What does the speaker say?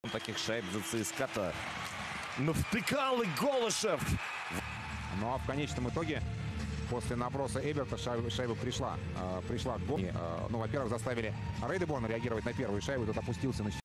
таких шайб за ЦСКА-то навтыкал и Голышев. Ну а в конечном итоге, после наброса Эберта, шайба пришла к голу. Ну, во-первых, заставили Рейдеборна реагировать на первую шайбу. Тот опустился на